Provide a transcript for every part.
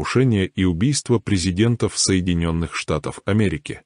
покушение и убийство президентов Соединенных Штатов Америки.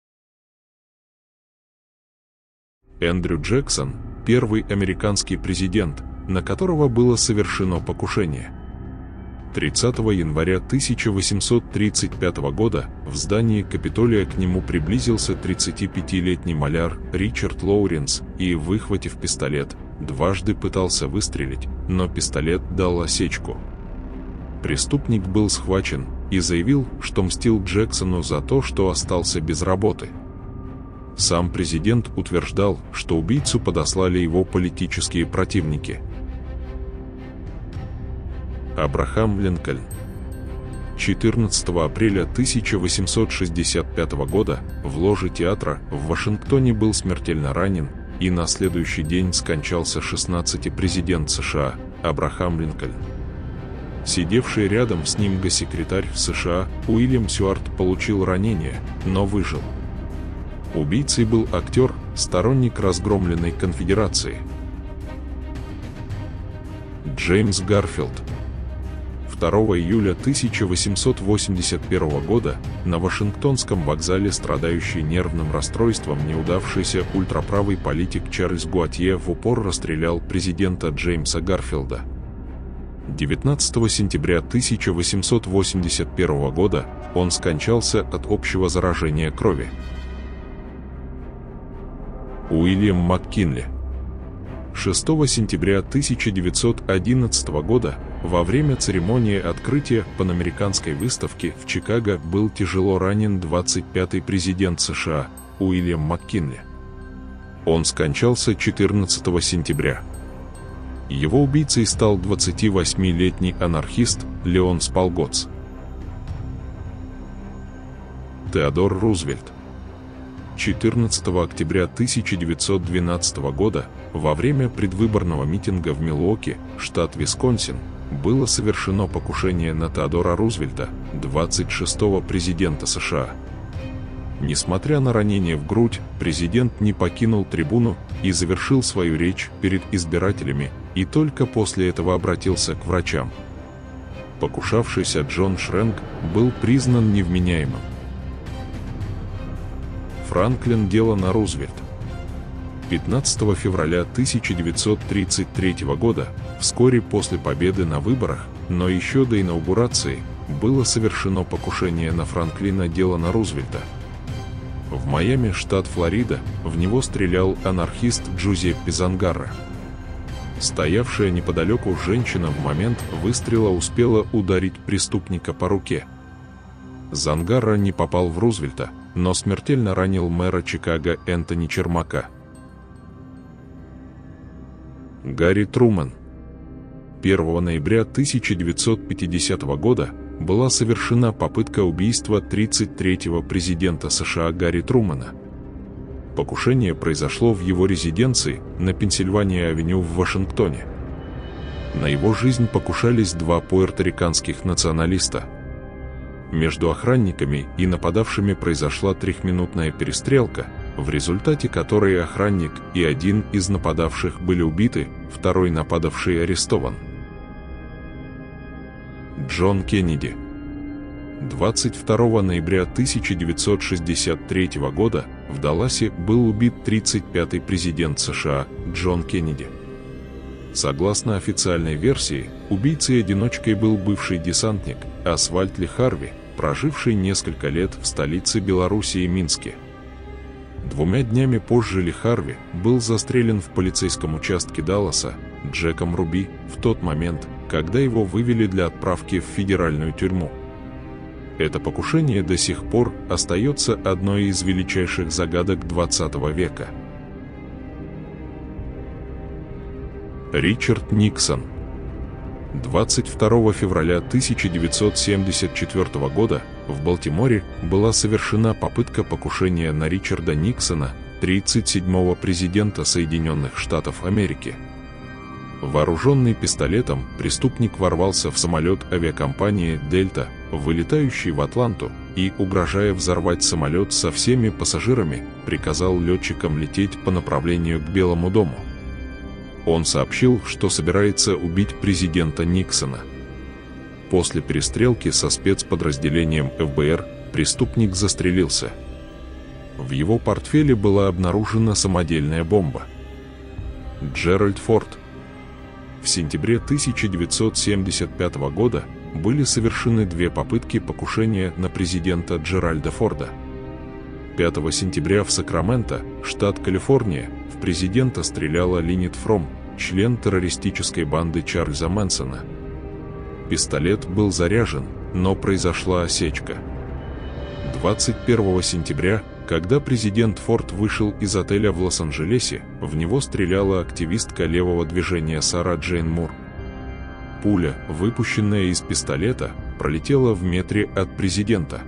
Эндрю Джексон – первый американский президент, на которого было совершено покушение. 30 января 1835 года в здании Капитолия к нему приблизился 35-летний маляр Ричард Лоуренс и, выхватив пистолет, дважды пытался выстрелить, но пистолет дал осечку. Преступник был схвачен и заявил, что мстил Джексону за то, что остался без работы. Сам президент утверждал, что убийцу подослали его политические противники. Абрахам Линкольн. 14 апреля 1865 года в ложе театра в Вашингтоне был смертельно ранен, и на следующий день скончался 16-й президент США Абрахам Линкольн. Сидевший рядом с ним госсекретарь США Уильям Сюарт получил ранение, но выжил. Убийцей был актер, сторонник разгромленной конфедерации. Джеймс Гарфилд. 2 июля 1881 года на Вашингтонском вокзале страдающий нервным расстройством неудавшийся ультраправый политик Чарльз Гуатье в упор расстрелял президента Джеймса Гарфилда. 19 сентября 1881 года он скончался от общего заражения крови. Уильям МакКинли. 6 сентября 1911 года во время церемонии открытия Панамериканской выставки в Чикаго был тяжело ранен 25-й президент США Уильям МакКинли. Он скончался 14 сентября. Его убийцей стал 28-летний анархист Леон Спалготс. Теодор Рузвельт. 14 октября 1912 года во время предвыборного митинга в Милуоки, штат Висконсин, было совершено покушение на Теодора Рузвельта, 26-го президента США. Несмотря на ранение в грудь, президент не покинул трибуну и завершил свою речь перед избирателями, и только после этого обратился к врачам. Покушавшийся Джон Шренк был признан невменяемым. Франклин Делано Рузвельт. 15 февраля 1933 года, вскоре после победы на выборах, но еще до инаугурации, было совершено покушение на Франклина Делано Рузвельта. В Майами, штат Флорида, в него стрелял анархист Джузеппе Зангарро. Стоявшая неподалеку женщина в момент выстрела успела ударить преступника по руке. Зангарро не попал в Рузвельта, но смертельно ранил мэра Чикаго Энтони Чермака. Гарри Трумэн. 1 ноября 1950 года была совершена попытка убийства 33-го президента США Гарри Трумэна. Покушение произошло в его резиденции на Пенсильвания-авеню в Вашингтоне. На его жизнь покушались два пуэрториканских националиста. Между охранниками и нападавшими произошла трехминутная перестрелка, в результате которой охранник и один из нападавших были убиты, второй нападавший арестован. Джон Кеннеди. 22 ноября 1963 года в Далласе был убит 35-й президент США Джон Кеннеди. Согласно официальной версии, убийцей-одиночкой был бывший десантник Освальд Ли Харви, проживший несколько лет в столице Белоруссии Минске. 2 днями позже Ли Харви был застрелен в полицейском участке Далласа Джеком Руби в тот момент, когда его вывели для отправки в федеральную тюрьму. Это покушение до сих пор остается одной из величайших загадок XX века. Ричард Никсон. 22 февраля 1974 года в Балтиморе была совершена попытка покушения на Ричарда Никсона, 37-го президента Соединенных Штатов Америки. Вооруженный пистолетом, преступник ворвался в самолет авиакомпании «Дельта», вылетающий в Атланту, и, угрожая взорвать самолет со всеми пассажирами, приказал летчикам лететь по направлению к Белому дому. Он сообщил, что собирается убить президента Никсона. После перестрелки со спецподразделением ФБР преступник застрелился. В его портфеле была обнаружена самодельная бомба. Джеральд Форд. В сентябре 1975 года были совершены 2 попытки покушения на президента Джеральда Форда. 5 сентября в Сакраменто, штат Калифорния, в президента стреляла Линет Фром, член террористической банды Чарльза Мэнсона. Пистолет был заряжен, но произошла осечка. 21 сентября, когда президент Форд вышел из отеля в Лос-Анджелесе, в него стреляла активистка левого движения Сара Джейн Мур. Пуля, выпущенная из пистолета, пролетела в метре от президента.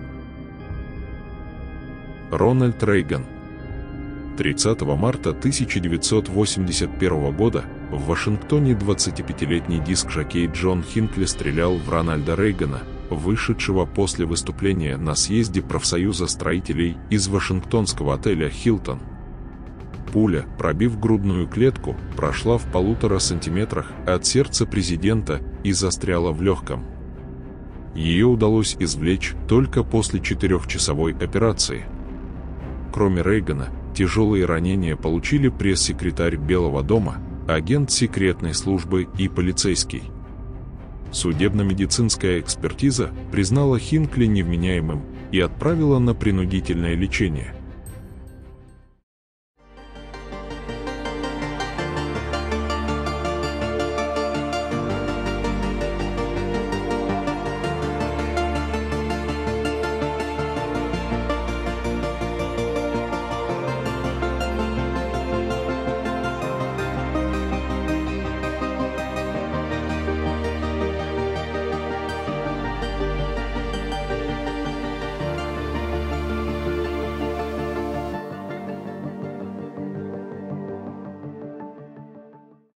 Рональд Рейган. 30 марта 1981 года в Вашингтоне 25-летний диск-жокей Джон Хинкли стрелял в Рональда Рейгана, вышедшего после выступления на съезде профсоюза строителей из вашингтонского отеля «Хилтон». Пуля, пробив грудную клетку, прошла в 1,5 сантиметрах от сердца президента и застряла в легком. Ее удалось извлечь только после 4-часовой операции. Кроме Рейгана, тяжелые ранения получили пресс-секретарь Белого дома, агент секретной службы и полицейский. Судебно-медицинская экспертиза признала Хинкли невменяемым и отправила на принудительное лечение.